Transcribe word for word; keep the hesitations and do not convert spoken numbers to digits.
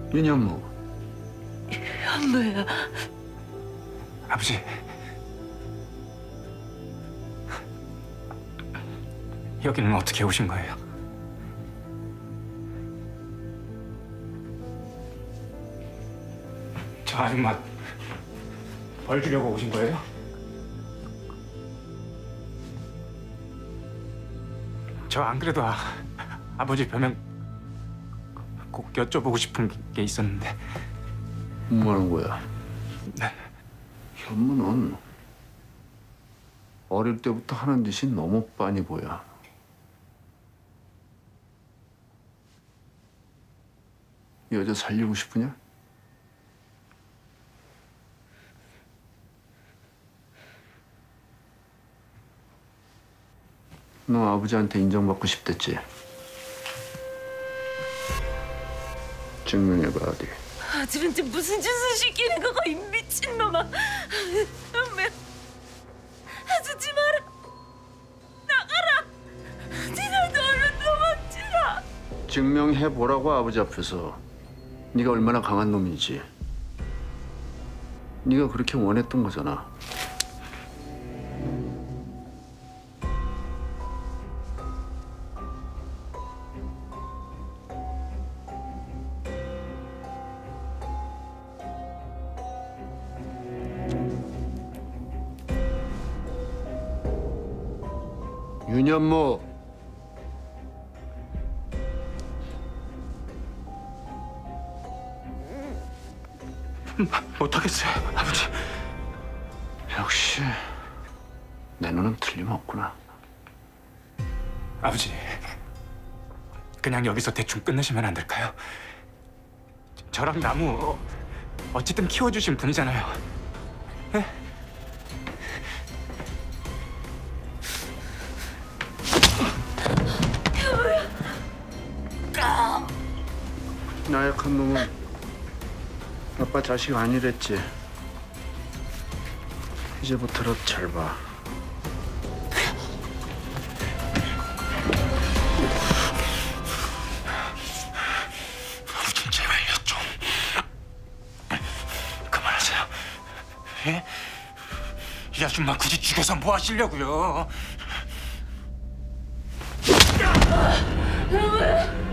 윤현무. 현무야. 아버지. 여기는 어떻게 오신 거예요? 저 아줌마 벌 주려고 오신 거예요? 저 안 그래도 아, 아버지 별명 꼭 여쭤보고 싶은 게 있었는데. 뭐 하는 거야? 네. 현무는 어릴 때부터 하는 짓이 너무 빤히 보여. 여자 살리고 싶으냐? 너 아버지한테 인정받고 싶댔지? 증명해봐, 어디. 아들한테 무슨 짓을 시키는 거가 이 미친놈아. 현무야. 하지 마라. 나가라. 니들도 얼른 도망치라. 증명해보라고, 아버지 앞에서. 네가 얼마나 강한 놈인지. 네가 그렇게 원했던 거잖아. 윤현무. 못하겠어요, 아버지. 역시 내 눈은 틀림없구나. 아버지, 그냥 여기서 대충 끝내시면 안 될까요? 저랑 나무 어쨌든 키워주신 분이잖아요. 네? 나약한 놈은 아빠 자식 아니랬지. 이제부터라도 잘 봐. 아버지, 제발요, 좀. 그만하세요. 예? 이 아줌마 굳이 죽여서 뭐 하시려고요? 현무야.